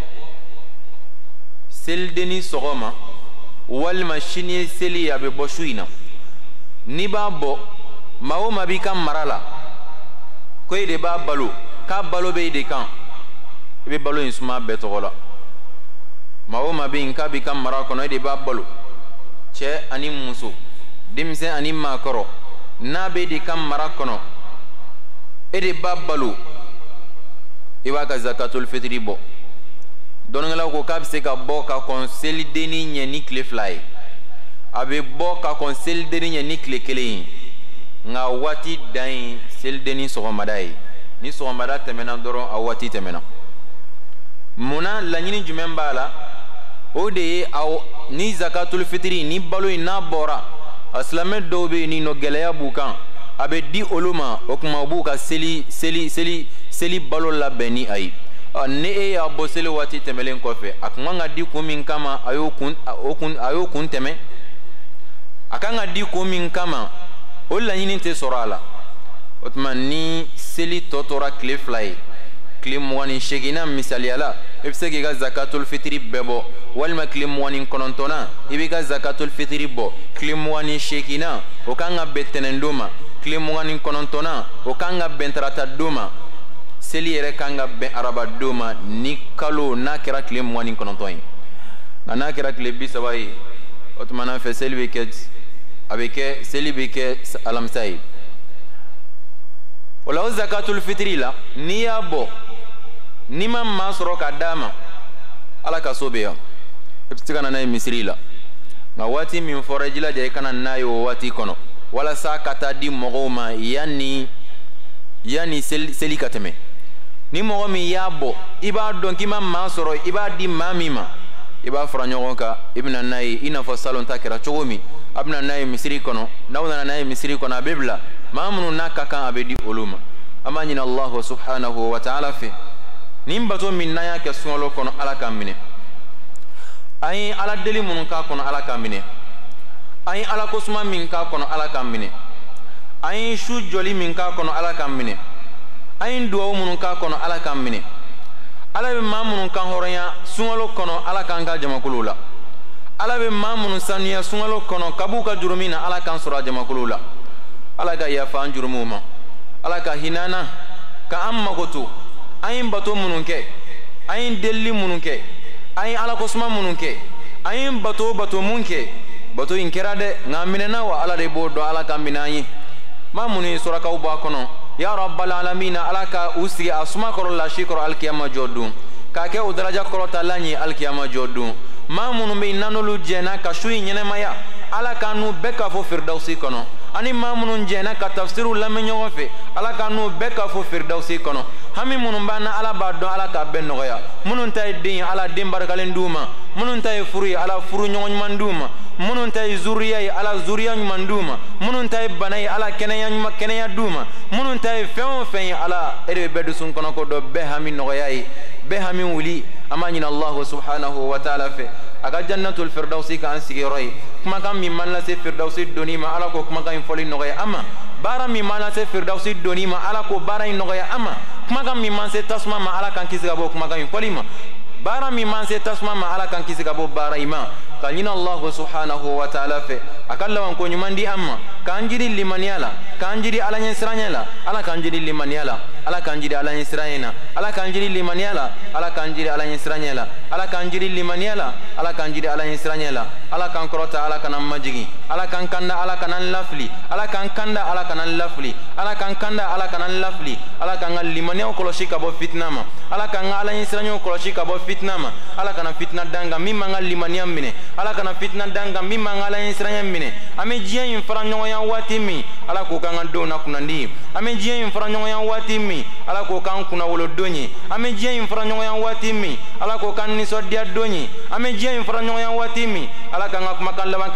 sel deni sogoma wal machine seli ya be bo shuina ni ba bo mawo mabi kan marala ko ide ba balo ka balo be ide kan be balo insuma betogola mawo mabi nka bi kan mara kono ide ba balo che ani muso dimse ani makoro na be ide kan mara kono ide ba balo iwa ka zakatul fitri bo donngala ko ka se ka bo ka conseil deni nyeni clé fly abe bo ka conseil deni nyeni clé clé nga wati dain seldeni sogomadai ni sogomada temena doro a wati temena muna lanyini jumen bala o de aw ni zakatul fitri ni balo ina bora aslame dobe ni no geleya bukan abe di oluma okuma buka seli seli seli seli balo la beni ai ne e ya bo seli wati temelen kofe akuma di kumin kama ayo kun okun ayo kun teme akanga di kumin kama o laɲini tɛ sɔrɔ a la o tuma ni seli tɔ tora tile fila ye tile mugan ni seeginna misaliyala i bɛ se k'i ka zakatul fitiri bɛɛ bɔ walima tile mugan ni kɔnɔntɔnna i b'i ka zakatul fitiri bɔ tile mugan ni seeginna o kan ka bɛn tɛnɛndon ma tile mugan ni kɔnɔntɔnna o kan ka bɛn taratadon ma seli yɛrɛ kan ka bɛn arabadon ma ni kalo n'a kɛra tile mugan ni kɔnɔntɔn ye nka n'a kɛra tile bi saba ye o tuma na fɛ seli bɛ kɛ avec seli be ke alamsay wala zakatul fitri la ni yabo ni ma masro ka dama ala ka sobeya ibtikana na misri la nga wati min forajila je kana nayo wati kono wala sa kata di mogoma yani yani seli, seli kateme ni mogomi yabo iba donki ma masro iba di mamima iba fara ɲɔgɔn ka ibna nayi ina fo salon ta kɛra cogo min abna nayi misiri kɔnɔ n'aw nana nayi misiri kɔnɔ a bɛ bila maa minnu n'a ka kan a bɛ di olu ma an b'a ɲini Allahu subhanahu wa ta'ala fɛ nin bato min n'an y'a kɛ sunkalo kɔnɔ ala k'an minɛ an ye ala deli minnu k'a kɔnɔ ala k'an minɛ an ye ala kosuma min k'a kɔnɔ ala k'an minɛ an ye su jɔli min k'a kɔnɔ ala k'an minɛ an ye duwawu minnu k'a kɔnɔ ala k'an minɛ ala bɛ maa minnu kan hɔrɔnya sunkalo kɔnɔ ala k'an ka jamakuluw la ala bɛ maa minnu sanuya sunkalo kɔnɔ kab'u ka jurumin na ala k'an sɔrɔ a jamakuluw la ala ka yafa an jurumuw ma ala ka hinana ka an mago to an ye bato minnu kɛ an ye delili minnu kɛ an ye ala kosuma minnu kɛ an ye bato bato mun kɛ bato in kɛra dɛ nka minɛna wa ala de b'o dɔn ala ka minɛ an ye maa minnu ye surakaw bɔ a kɔnɔ ya rabbal alamin ala ka u sigi a suma kɔrɔ lasi kɔrɔ alikiyama jɔ don k'a kɛ o daraja kɔrɔta la ɲɛ alikiyama jɔ don maa minnu bɛ yen n'an'olu jɛnna ka su in ɲɛnɛmaya ala ka n'u bɛɛ ka fɔ firidawusi kɔnɔ ani maa minnu jɛnna ka tafsiriw lamɛn ɲɔgɔn fɛ ala ka n'u bɛɛ ka fɔ firidawusi kɔnɔ hami minnu b'an na ala b'a dɔn ala k'a bɛɛ nɔgɔya minnu ta ye den ye ala den barikalen d'u ma minnu ta ye furu ye ala furu ɲɔgɔn ɲuman d'u ma minnu ta ye zuriya ye ala zuriya ɲuman d'u ma minnu ta ye bana ye ala kɛnɛya ɲuman kɛnɛya d'u ma minnu ta ye fɛn o fɛn ye ala e de bɛ bɛɛ dusun kɔnɔ ko dɔ bɛɛ hami nɔgɔya ye bɛɛ hami wuli an b'a ɲini Allahu subhanahu wa ta'ala fɛ aga jannatul firdausi kan sigiroi kuma kan min man la se firdausi doni ma ala ko kuma kan foli nogoya amma bara min man la se firdausi doni ma ala ko bara in nogoya amma kuma kan min man se tasma ma ala kan kisi gabo kuma kan foli ma bara min man se tasma ma ala kan kisi gabo bara ima kanyina Allah subhanahu wa ta'ala fe akalla wan ko nyumandi amma kanjiri limaniala kanjiri ala nyesranyala ala kanjiri limaniala ala kanjiri ala nyesranyena ala kanjiri limaniala ala kanjiri ala nyesranyala ala kanjiri limaniala ala kanjiri ala nyesranyala ala kan korota ala kanan majigi ala kan kanda ala kanan lafli ala kan kanda ala kanan lafli ala kan kanda ala kanan lafli ala kan limaniya koloshi ka bo fitnama ala kan ala nyesranyo koloshi ka bo fitnama ala kana fitna danga mimma ngal limaniya mine ala kana fitna danga mimma ngala insranya mine ame jiya in fara nyoya wati mi ala ko kan do na kunandi ame jiya in fara nyoya wati mi ala ko kan kuna wolo donyi ame jiya in fara nyoya wati mi ala ko kan ni so dia donyi ame jiya in fara nyoya wati mi ala kan akuma kan lawan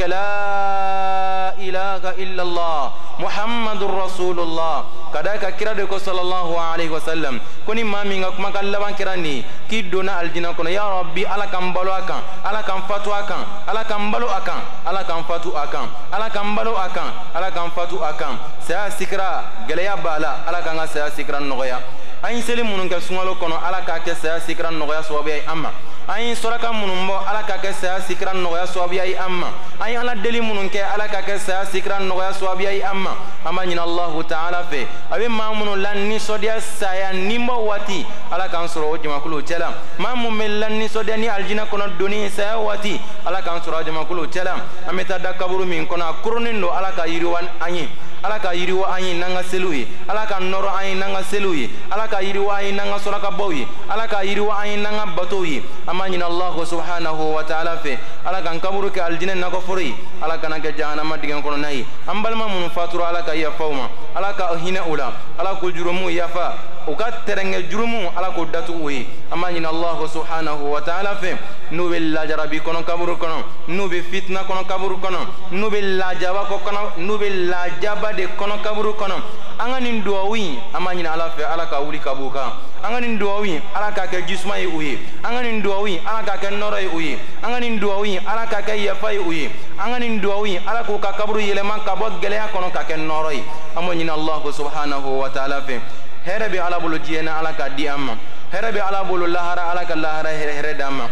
la ilaha illa allah muhammadur rasulullah kadaka kira de ko sallallahu alaihi wasallam koni mami ngakuma kan lawan kirani ki dona aljina kono ya rabbi ala kan balo akan ala kan fatu akan ala kan balo akan ala kan fatu akan ala kan balo akan ala kan fatu akan saya sikra geleya bala ala kan saya sikra nogoya ayin seli munun ka sungalo kono ala ka ke saya sikra nogoya sobe amma ayin soraka munun bo ala ka ke saya sikra nogoya sobe amma ayin ala deli munun ke ala ka ke saya sikra nogoya sobe amma amma nyina Allah ta'ala fe abe mamunun lan ni sodia saya nimbo wati ala kan soro jama kulu tela mamun mellan ni sodia ni aljina kono doni saya wati ala kan soro jama kulu tela ameta da kaburu min kono kurunindo ala ka yiriwan anyi ala ka yiriwa anyi nanga selui ala ka noro anyi nanga selui ala ka yiriwa anyi nanga soraka bowi ala ka yiriwa anyi nanga batowi amani Allah subhanahu wa ta'ala fe ala kan kaburu ke aljina nako fori ala kana ke jahannama digan kono nayi ambalma mun fatura ala ka ya fauma ala ka hina ula ala ko jurumu yafa uka terenge jurumu ala ko datu uyi amani Allah subhanahu wa ta'ala fe nube la jarabi kono kaburu kono nube fitna kono kaburu kono nube la jaba ko kono nube la jaba de kono kaburu kono angani duawi amani ala fe ala ka wuli kabuka angani duawi ala ka ke jisma yi uyi angani duawi ala ka ke noro yi uyi angani duawi ala ka ke yafa yi uyi angani duawi ala ko ka kaburu yelema ka bo geleya kono ka ke noro yi amani Allah subhanahu wa ta'ala fe herabi ala bulu jena ala ka di amma herabi ala bulu lahara ala ka lahara here here damma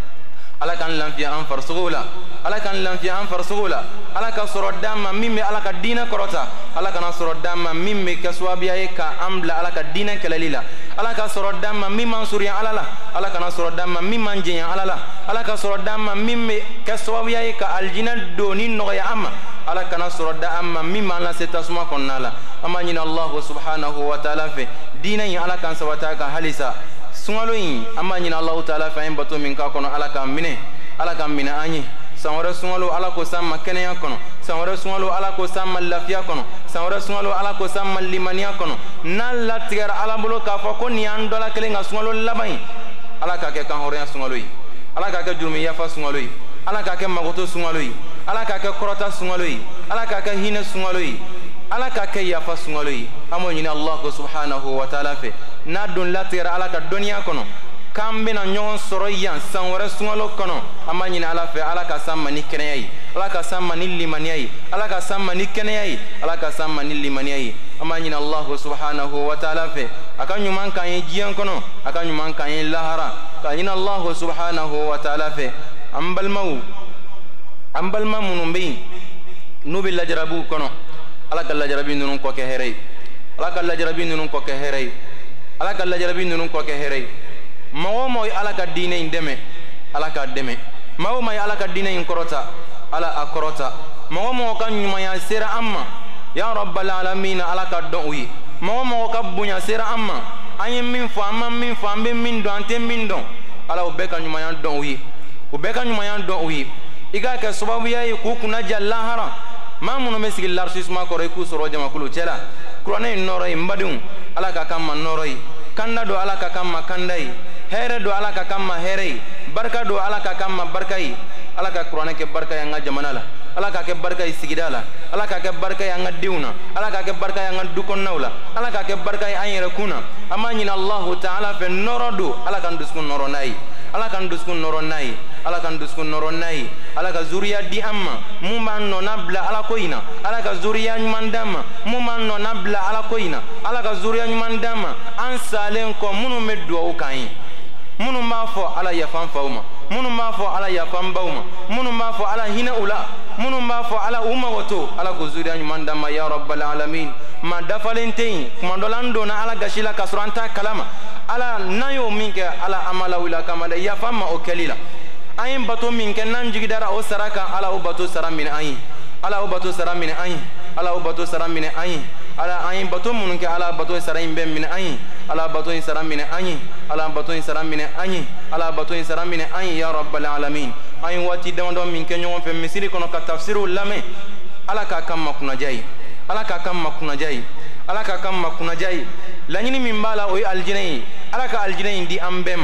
ala kan lanfiya an farsugula ala kan lanfiya an farsugula ala ka soro damma mimme ala ka dina korota ala kana soro damma mimme ka swabiya ka amla ala ka dina kelalila ala ka soro damma mimman suriya ala la ala kana soro damma mimman jinya ala la ala ka soro damma mimme ka swabiya ka aljina doni noya amma ala kana soro damma mimman la setasuma konnala amma nyina Allah subhanahu wa ta'ala fe dina yin ala kan sawata ka halisa sungalo yin amma nyina Allah ta'ala fa en bato min ka kono ala kan mine ala kan mine anyi sanwara sungalo ala ko samma kenya kono sanwara sungalo ala ko samma lafiya kono sanwara sungalo ala ko samma limaniya kono nan la tigara ala bolo ka fa ko ni an dola kele nga sungalo labai ala ka ke kan horiya sungalo yi ala ka ke jurmi yafa sungalo yi ala ka ke magoto sungalo yi ala ka ke korota sungalo yi ala ka ke hina sungalo yi ala ka ke yafa sungalo yi amo nyina Allah subhanahu wa ta'ala fe na dun la tigara ala ka doniya kono kambe na nyon soro yan sanwara sungalo kono amma nyina ala fe ala ka samma ni keneyai ala ka samma ni limaniyai ala ka samma ni keneyai ala ka samma ni limaniyai amma nyina Allah subhanahu wa ta'ala fe aka nyuman kan yi jiyan kono aka nyuman kan yi lahara ka nyina Allah subhanahu wa ta'ala fe ambal mau ambal mamunum be nubil lajrabu kono ala ka lajrabi nunun ko ke herey ala ka lajrabi nunun ko ke herey ala ka lajrabi nunun ko ke herey mawo moy ala ka dine indeme ala ka deme mawo may ala ka dine in korota ala akorota mawo mo kan nyuma ya sera amma ya rabbal alamin ala ka don wi mawo mo ka bunya sera amma ayin min fo amma min fo ambe min don ante min don ala o be ka nyuma ya don wi o be ka nyuma ya don wi iga ka sababu ya ku kuna jalla hara mamuno mesigi larsisma ko re ku soro jama kulu cela kurone noro imbadun ala ka kam noro kanda do ala ka kam kandai here do ala ka kamma here barka do ala ka kamma barkai ala ka qur'ana ke barka yang jamana la ala ka ke barka sigidala ala ka ke barka yang diuna ala ka ke barka yang dukon nawla ala ka ke barka ayira kuna amani Allah ta'ala fe norodu ala kan duskun noro nai ala kan duskun noro nai ala kan duskun noronnayi ala ka zuriya di amma mun b'an nɔ nabila ala ko in na ala ka zuriya ɲuman d'an ma mun b'an nɔ nabila ala ko in na ala ka zuriya ɲuman d'an ma an salen kɔ minnu bɛ duwawu kan ye minnu b'a fɔ ala yafan faw ma minnu b'a fɔ ala yafan baw ma minnu b'a fɔ ala hinɛ u la minnu b'a fɔ ala u mago to ala ko zuriya ɲuman d'an ma ya rabbal alamin ma dafalen tɛ yen kuma dɔ la an donna ala gasi la k'a sɔrɔ an t'a kalama ala n'an y'o min kɛ ala an ma lawuli kama dɛ yafa ma o kɛli la an ye bato min kɛ n'an jigidara o sara kan ala o bato sara minɛ an ye ala o bato sara minɛ an ye ala o bato sara minɛ an ye ala an ye bato minnu kɛ ala bato sara in bɛɛ minɛ an ye ala bato in sara minɛ an ye ala bato in sara minɛ an ye ala bato in sara minɛ an ye ya rabbal alamin an ye waati damadɔ min kɛ ɲɔgɔn fɛ misiri kɔnɔ ka tafsiriw lamɛn ala k'a kan makunaja ye ala k'a kan makunaja ye ala k'a kan makunaja ye laɲini min b'a la o ye alijinɛ ye ala ka alijinɛ in di an bɛɛ ma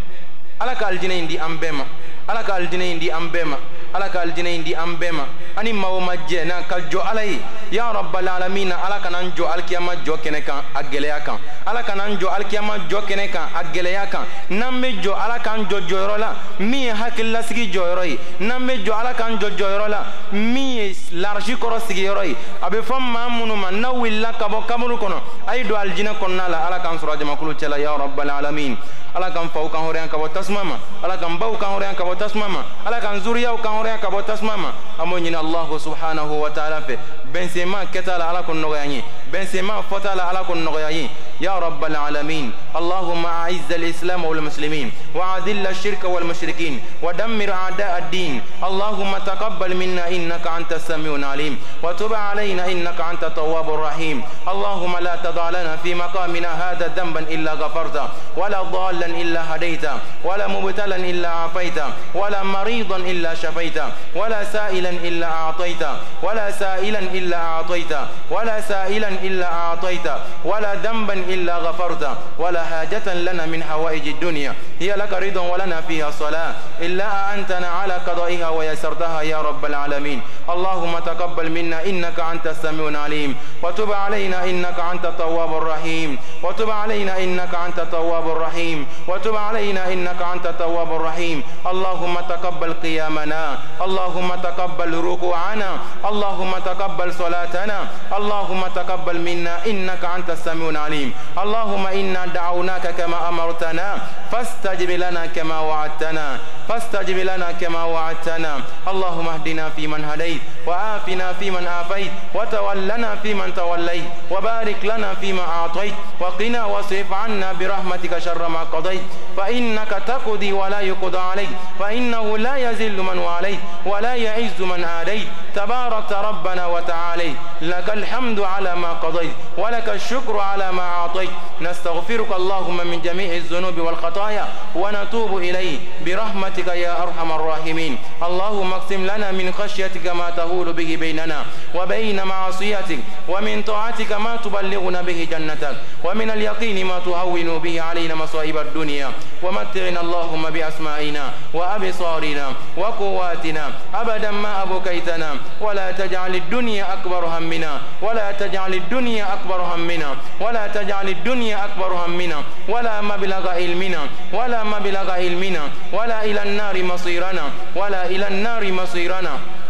ala ka alijinɛ in di an bɛɛ ma ala ka alijinɛ in di an bɛɛ ma ala ka alijinɛ in di an bɛɛ ma ani maa o ma jɛ na ka jɔ ala ye ya rabbal alamin na ala kana an jɔ alikiyama jɔ kɛnɛ kan a gɛlɛya kan ala kana an jɔ alikiyama jɔ kɛnɛ kan a gɛlɛya kan n'an bɛ jɔ ala k'an jɔ jɔyɔrɔ la min ye hakililasigi jɔyɔrɔ ye n'an bɛ jɔ ala k'an jɔ jɔyɔrɔ la min ye larisi kɔrɔ sigiyɔrɔ ye a bɛ fɔ maa minnu ma n'aw wulila ka bɔ kaburu kɔnɔ a ye don alijinɛ kɔnɔna la ala k'an sɔrɔ jamakulu cɛla ya rabbal alamin ala kan faw kan hɔrɔnya ka bɔ tasuma ma ala kan baw kan hɔrɔnya ka bɔ tasuma ma ala kan zuriyaw kan hɔrɔnya ka bɔ tasuma ma an b'o ɲini allahu subhanahu wa ta'ala fɛ bɛnsema kɛta la ala ko nɔgɔya n ye bɛnsema fɔta la ala ko nɔgɔya n ye ya rabbal alamin allahumma a'izz al-islam wal muslimin wa adhill ash-shirka wal mushrikin wa dammir a'da' ad-din allahumma taqabbal minna innaka anta as-sami'ul alim wa tub alayna innaka anta at-tawwabur rahim allahumma la tada' lana fi maqamina hadha dhanban illa ghafarta wa la dhalla إلا هديته ولا مبتلا إلا عافيته ولا مريضا إلا شفيته ولا سائلا إلا أعطيته ولا سائلا إلا أعطيته ولا سائلا إلا أعطيته ولا ذنبا إلا غفرته ولا حاجة لنا من حوائج الدنيا هي لك رضا ولنا فيها صلاة إلا أعنتنا على قضائها ويسرتها يا رب العالمين اللهم تقبل منا إنك أنت السميع العليم وتب علينا إنك أنت التواب الرحيم وتب علينا إنك أنت التواب الرحيم وتب علينا إنك أنت التواب الرحيم اللهم تقبل قيامنا اللهم تقبل ركوعنا اللهم تقبل صلاتنا اللهم تقبل منا إنك أنت السميع العليم اللهم إنا دعوناك كما أمرتنا فاستجب لنا كما وعدتنا فاستجب لنا كما وعدتنا اللهم اهدنا فيمن هديت وعافنا فيمن عافيت وتولنا فيمن توليت وبارك لنا فيما أعطيت وقنا واصرف عنا برحمتك شر ما قضيت فإنك تقضي ولا يقضى عليك فإنه لا يذل من واليت ولا يعز من آليت تبارك ربنا وتعالى لك الحمد على ما قضيت ولك الشكر على ما أعطيت نستغفرك اللهم من جميع الذنوب والخطايا ونتوب إليه برحمتك يا أرحم الراحمين اللهم اقسم لنا من خشيتك ما تهول به بيننا وبين معصيتك ومن طاعتك ما تبلغنا به جنتك ومن اليقين ما تهون به علينا مصائب الدنيا ومتعنا اللهم بأسمائنا وأبصارنا وقواتنا أبدا ما أبكيتنا ولا تجعل الدنيا أكبر همنا ولا تجعل الدنيا أكبر همنا ولا تجعل الدنيا أكبر همنا ولا مبلغ علمنا ولا مبلغ علمنا ولا إلى النار مصيرنا ولا إلى النار مصيرنا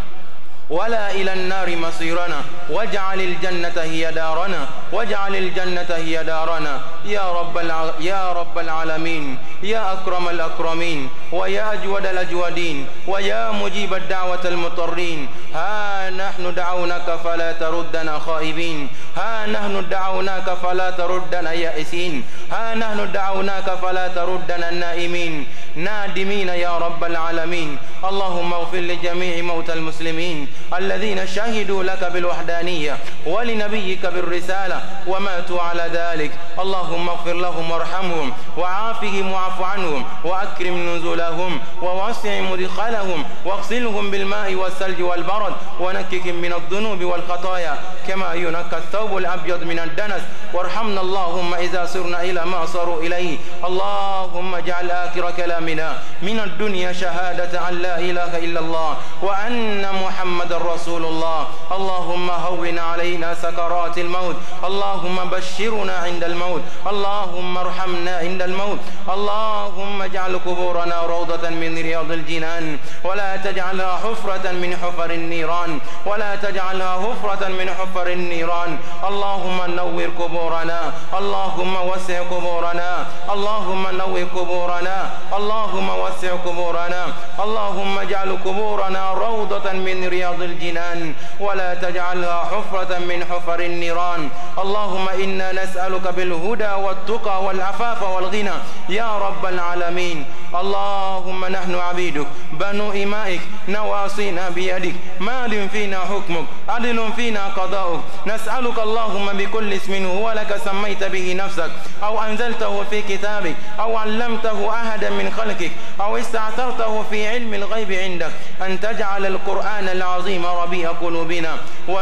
ولا إلى النار مصيرنا واجعل الجنة هي دارنا واجعل الجنة هي دارنا يا رب الع... يا رب العالمين يا أكرم الأكرمين ويا أجود الأجودين ويا مجيب الدعوة المضطرين ها نحن دعوناك فلا تردنا خائبين ها نحن دعوناك فلا تردنا يائسين ها نحن دعوناك فلا تردنا النائمين نادمين يا رب العالمين اللهم اغفر لجميع موتى المسلمين الذين شهدوا لك بالوحدانية ولنبيك بالرسالة وماتوا على ذلك اللهم اغفر لهم وارحمهم وعافهم واعف عنهم وأكرم نزلهم ووسع مدخلهم واغسلهم بالماء والثلج والبرد ونكهم من الذنوب والخطايا كما ينكى الثوب الأبيض من الدنس وارحمنا اللهم إذا صرنا إلى ما صاروا إليه اللهم اجعل آخر كلامنا من الدنيا شهادة أن لا إله إلا الله وأن محمد رسول الله اللهم هون علينا سكرات الموت الله اللهم بشرنا عند الموت، اللهم ارحمنا عند الموت، اللهم اجعل قبورنا روضة من رياض الجنان، ولا تجعلها حفرة من حفر النيران، ولا تجعلها حفرة من حفر النيران. اللهم نور قبورنا، اللهم وسع قبورنا، اللهم نور قبورنا، اللهم وسع قبورنا، اللهم اجعل قبورنا روضة من رياض الجنان، ولا تجعلها حفرة من حفر النيران. اللهم إنا نسألك بالهدى والتقى والعفاف والغنى يا رب العالمين. اللهم نحن عبيدك بنو إمائك، نواصينا بيدك، مال فينا حكمك، عدل فينا قضاؤك. نسألك اللهم بكل اسم هو لك سميت به نفسك، أو أنزلته في كتابك، أو علمته أحدا من خلقك، أو استعثرته في علم الغيب عندك، أن تجعل القرآن العظيم ربيع قلوبنا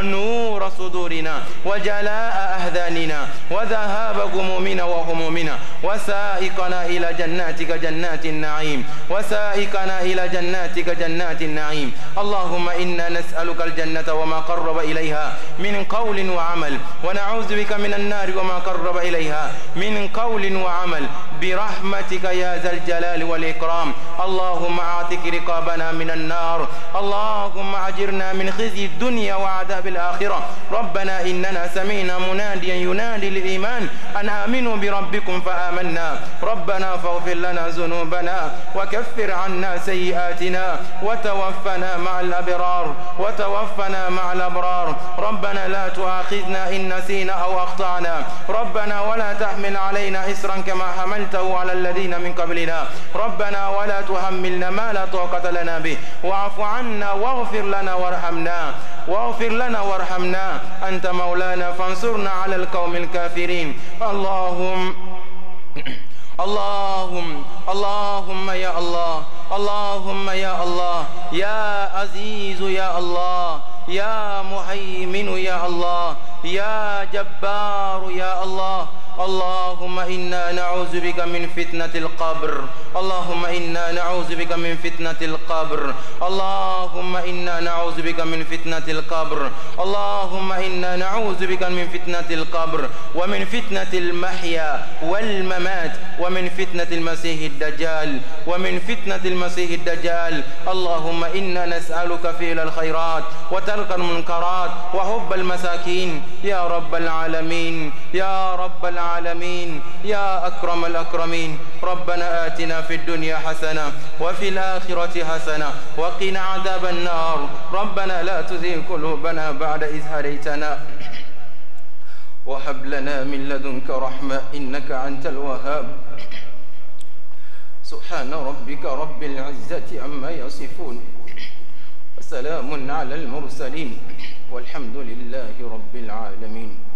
ونور صدورنا وجلاء أهذاننا وذهاب غمومنا وهمومنا، وسائقنا إلى جناتك جنات النعيم، وسائقنا إلى جناتك جنات النعيم. اللهم إنا نسألك الجنة وما قرب إليها من قول وعمل، ونعوذ بك من النار وما قرب إليها من قول وعمل، برحمتك يا ذا الجلال والإكرام. اللهم أعتق رقابنا من النار، اللهم أجرنا من خزي الدنيا وعذاب الآخرة. ربنا إننا سمعنا مناديا ينادي للإيمان أن آمنوا بربكم فآمنا. ربنا فاغفر لنا ذنوبنا وكفر عنا سيئاتنا وتوفنا مع الأبرار، وتوفنا مع الأبرار. ربنا لا تؤاخذنا إن نسينا أو أخطأنا، ربنا ولا تحمل علينا إسرا كما حملته على الذين من قبلنا، ربنا ولا تحملنا ما لا طاقة لنا به، واعف عنا واغفر لنا وارحمنا، واغفر لنا وارحمنا، أنت مولانا فانصرنا على القوم الكافرين. اللهم اللهم اللهم يا الله، اللهم يا الله، يا عزيز يا الله، يا مهيمن يا الله، يا جبار يا الله. اللهم إنا نعوذ بك من فتنة القبر، اللهم إنا نعوذ بك من فتنة القبر، اللهم إنا نعوذ بك من فتنة القبر، اللهم إنا نعوذ بك من فتنة القبر، ومن فتنة المحيا والممات، ومن فتنة المسيح الدجال، ومن فتنة المسيح الدجال. اللهم إنا نسألك فعل الخيرات وترك المنكرات وحب المساكين يا رب العالمين، يا رب العالمين، يا أكرم الأكرمين. ربنا آتنا في الدنيا حسنة وفي الآخرة حسنة وقنا عذاب النار. ربنا لا تزغ قلوبنا بعد إذ هديتنا وهب لنا من لدنك رحمة إنك أنت الوهاب. سبحان ربك رب العزة عما يصفون، وسلام على المرسلين، والحمد لله رب العالمين.